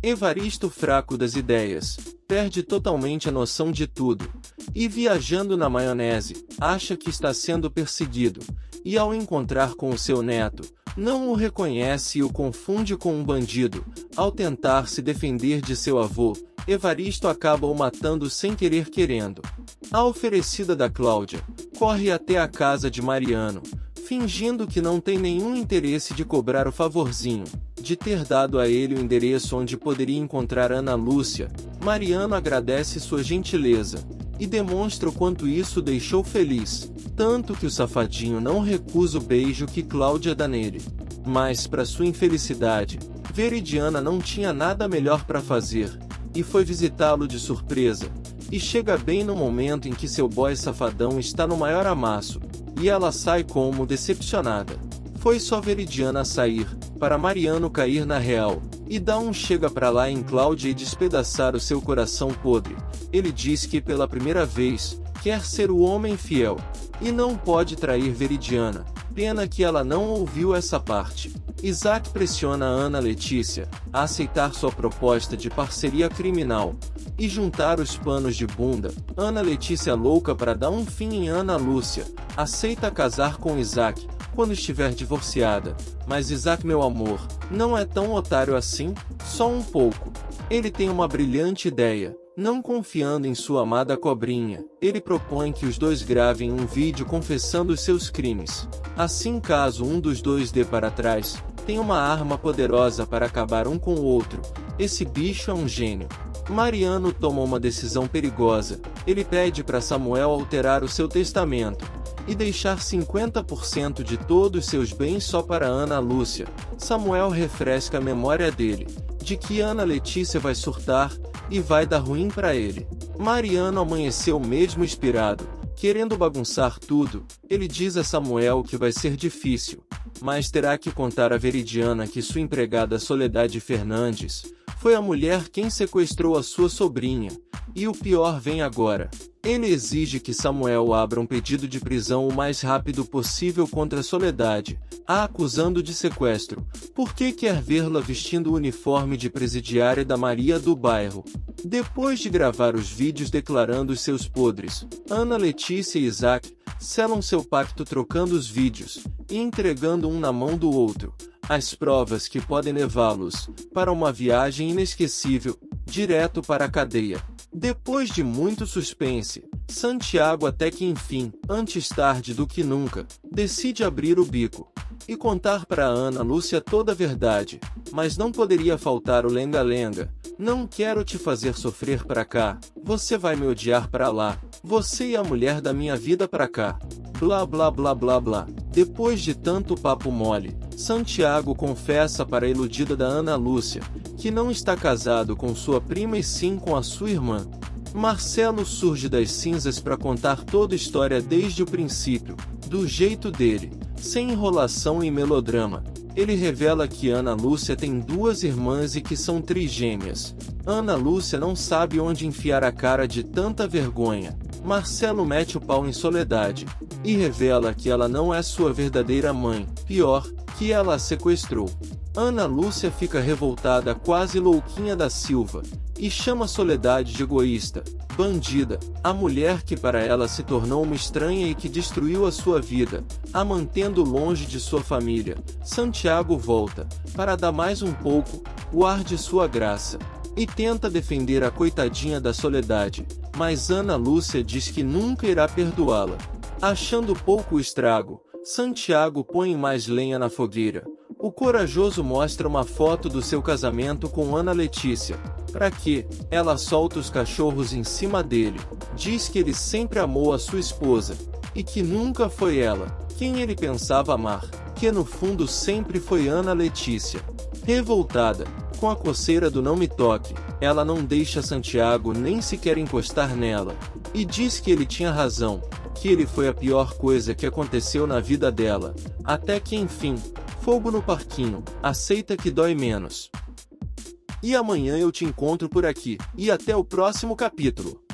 Evaristo, fraco das ideias, perde totalmente a noção de tudo, e viajando na maionese, acha que está sendo perseguido, e ao encontrar com o seu neto, não o reconhece e o confunde com um bandido. Ao tentar se defender de seu avô, Evaristo acaba o matando sem querer querendo. A oferecida da Cláudia, corre até a casa de Mariano, fingindo que não tem nenhum interesse de cobrar o favorzinho de ter dado a ele o endereço onde poderia encontrar Ana Lúcia. Mariano agradece sua gentileza e demonstra o quanto isso o deixou feliz, tanto que o safadinho não recusa o beijo que Cláudia dá nele. Mas, para sua infelicidade, Veridiana não tinha nada melhor para fazer, e foi visitá-lo de surpresa, e chega bem no momento em que seu boy safadão está no maior amasso, e ela sai como decepcionada. Foi só Veridiana sair, para Mariano cair na real, e dar um chega pra lá em Cláudia e despedaçar o seu coração podre. Ele diz que pela primeira vez, quer ser o homem fiel, e não pode trair Veridiana. Pena que ela não ouviu essa parte. Isaac pressiona a Ana Letícia a aceitar sua proposta de parceria criminal e juntar os panos de bunda. Ana Letícia, louca para dar um fim em Ana Lúcia, aceita casar com Isaac quando estiver divorciada. Mas Isaac, meu amor, não é tão otário assim, só um pouco. Ele tem uma brilhante ideia. Não confiando em sua amada cobrinha, ele propõe que os dois gravem um vídeo confessando os seus crimes. Assim, caso um dos dois dê para trás, tem uma arma poderosa para acabar um com o outro. Esse bicho é um gênio. Mariano toma uma decisão perigosa. Ele pede para Samuel alterar o seu testamento e deixar 50% de todos seus bens só para Ana Lúcia. Samuel refresca a memória dele, de que Ana Letícia vai surtar e vai dar ruim para ele. Mariano amanheceu mesmo inspirado, querendo bagunçar tudo. Ele diz a Samuel que vai ser difícil, mas terá que contar a Veridiana que sua empregada Soledade Fernandes foi a mulher quem sequestrou a sua sobrinha. E o pior vem agora. Ele exige que Samuel abra um pedido de prisão o mais rápido possível contra Soledade, a acusando de sequestro, porque quer vê-la vestindo o uniforme de presidiária da Maria do bairro. Depois de gravar os vídeos declarando os seus podres, Ana Letícia e Isaac selam seu pacto trocando os vídeos e entregando um na mão do outro, as provas que podem levá-los para uma viagem inesquecível, direto para a cadeia. Depois de muito suspense, Santiago até que enfim, antes tarde do que nunca, decide abrir o bico e contar para Ana Lúcia toda a verdade, mas não poderia faltar o lenga-lenga. Não quero te fazer sofrer pra cá, você vai me odiar pra lá, você e a mulher da minha vida pra cá. Blá blá blá blá blá. Depois de tanto papo mole, Santiago confessa para a iludida da Ana Lúcia que não está casado com sua prima e sim com a sua irmã. Marcelo surge das cinzas para contar toda a história desde o princípio, do jeito dele, sem enrolação e melodrama. Ele revela que Ana Lúcia tem duas irmãs e que são trigêmeas. Ana Lúcia não sabe onde enfiar a cara de tanta vergonha. Marcelo mete o pau em Soledade e revela que ela não é sua verdadeira mãe, pior, que ela a sequestrou. Ana Lúcia fica revoltada, quase louquinha da Silva, e chama Soledade de egoísta, bandida, a mulher que para ela se tornou uma estranha e que destruiu a sua vida, a mantendo longe de sua família. Santiago volta, para dar mais um pouco, o ar de sua graça, e tenta defender a coitadinha da Soledade, mas Ana Lúcia diz que nunca irá perdoá-la. Achando pouco o estrago, Santiago põe mais lenha na fogueira. O corajoso mostra uma foto do seu casamento com Ana Letícia. Para que ela solta os cachorros em cima dele. Diz que ele sempre amou a sua esposa e que nunca foi ela quem ele pensava amar, que no fundo sempre foi Ana Letícia. Revoltada, com a coceira do não me toque, ela não deixa Santiago nem sequer encostar nela, e diz que ele tinha razão, que ele foi a pior coisa que aconteceu na vida dela, até que enfim, fogo no parquinho, aceita que dói menos. E amanhã eu te encontro por aqui, e até o próximo capítulo.